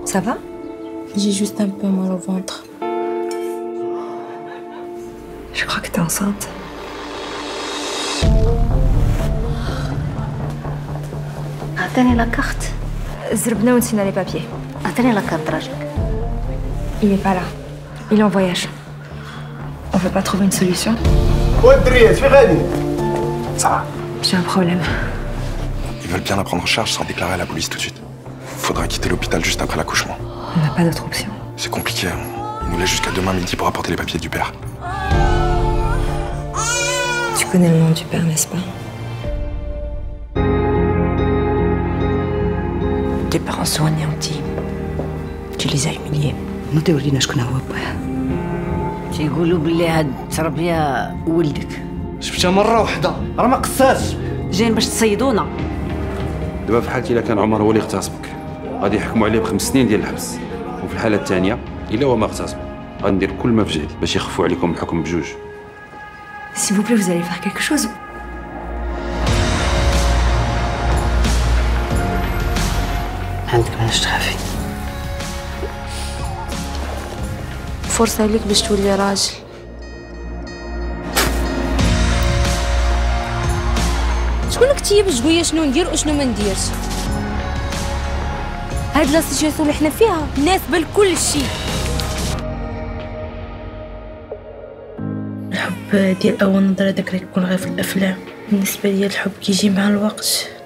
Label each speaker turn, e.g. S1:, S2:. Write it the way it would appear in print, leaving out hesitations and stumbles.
S1: Ça va?
S2: J'ai juste un peu mal au ventre.
S1: Je crois que t'es enceinte.
S3: أعطيني لاكارت.
S1: زربنا ونسينا les papiers.
S3: أعطيني لاكارت راجلك.
S1: Il est pas là. Il est en voyage. On peut pas trouver une solution?
S4: Ça va.
S1: J'ai un problème.
S4: Ils veulent bien la prendre en charge sans déclarer à la police tout de suite. Faudra quitter l'hôpital juste après l'accouchement.
S1: On n'a pas d'autre option.
S4: C'est compliqué. Ils nous laissent jusqu'à demain midi pour apporter les papiers du père.
S1: Tu connais le nom du père, n'est-ce pas?
S5: Tes parents sont anéantis. Tu les as humiliés.
S3: ما تورينا شكون هو باه. تيقولوا بلي هاد التربية ولدك.
S6: شفتها مرة واحدة راه ما قصاش.
S3: جايين باش تصيدونا.
S7: دابا في حالتي الا كان عمر هو اللي اغتصبك غادي يحكموا عليه ب5 سنين ديال الحبس، وفي الحالة الثانية الا هو ما اغتصب غندير كل ما في جهدي باش يخفوا عليكم الحكم بجوج.
S1: S'il vous plaît, vous allez faire quelque chose.
S3: عندك علاش تخافي.
S2: فرصة ليك باش تولي راجل. شكون كتيب شويه شنو ندير وشنو ما نديرش؟ هاد لا سيتياسيون اللي حنا فيها مناسبة لكل شيء. الحب ديال أول نظرة داك اللي كيكون غير في الأفلام، بالنسبة ليا الحب كيجي مع الوقت.